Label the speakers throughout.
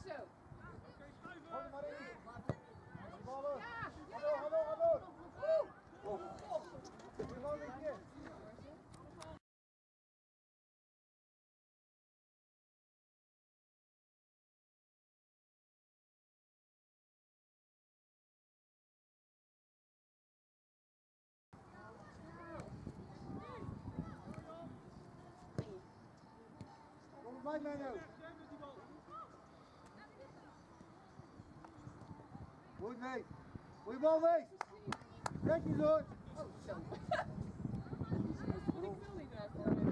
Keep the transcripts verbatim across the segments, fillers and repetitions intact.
Speaker 1: zo.
Speaker 2: Gooi er maar in. Ballen. Ga door, ga door, ga door. Kom. Doe gewoon een keer. Kom op mij, Menno. Goed mee. Goeie bal mee. Kijk eens hoor.
Speaker 1: Oh, zo. Ik wil niet naar voren.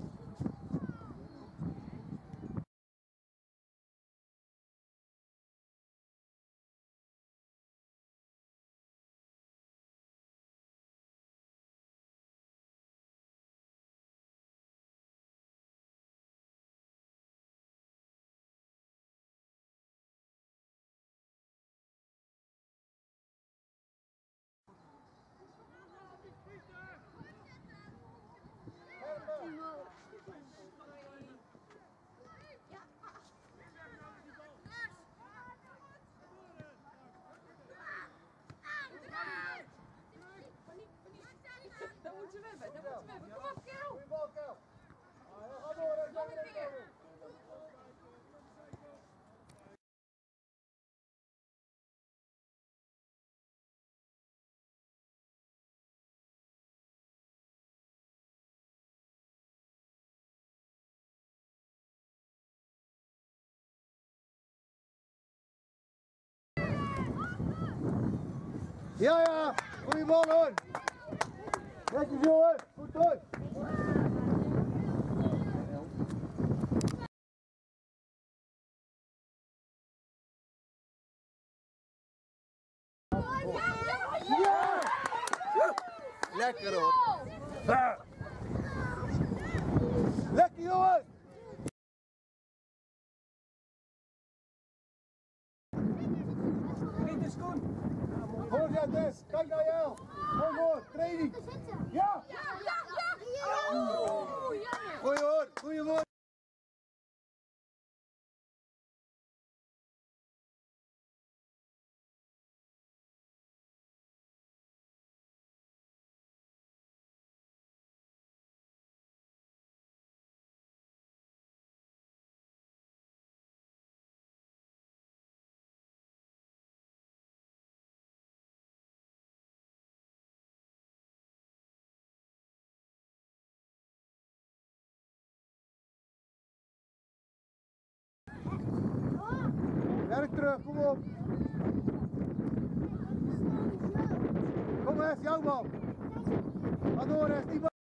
Speaker 1: Dat moeten we hebben, dat moeten we hebben. Kom op, Kel!
Speaker 2: Goeie bal, Kel. Ga door,
Speaker 1: Nog een keer.
Speaker 2: Ja, ja. Goeie bal hoor. Netjes jongen. Goed hoor. Ja! Lekker hoor. Lekker jongen.
Speaker 3: Pieter Koen.
Speaker 2: Voorzet Des, kijk naar jou. Kom door, training. Ja!
Speaker 1: Ja, ja, ja! Oh, jammer!
Speaker 2: Goeie hoor, goeie hoor. Werk terug, kom op. Kom eens, jouw bal. Ga door, eens die bal.